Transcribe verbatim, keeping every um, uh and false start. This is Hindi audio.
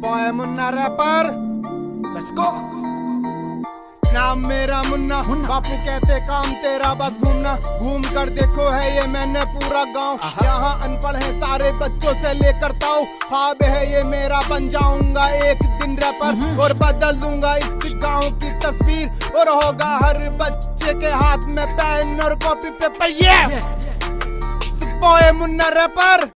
Boy Munna rapper. Let's go. नाम मेरा मुन्ना, बापू कहते काम तेरा बस घूमना। घूम कर देखो है ये मैंने पूरा गांव, यहाँ अनपढ़ है सारे बच्चों से लेकर ताऊ। ख्वाब है ये मेरा बन जाऊंगा एक दिन रैपर, और बदल दूंगा इस गांव की तस्वीर, और होगा हर बच्चे के हाथ में पेन और कॉपी पेपर। ये बॉय मुन्ना रैपर।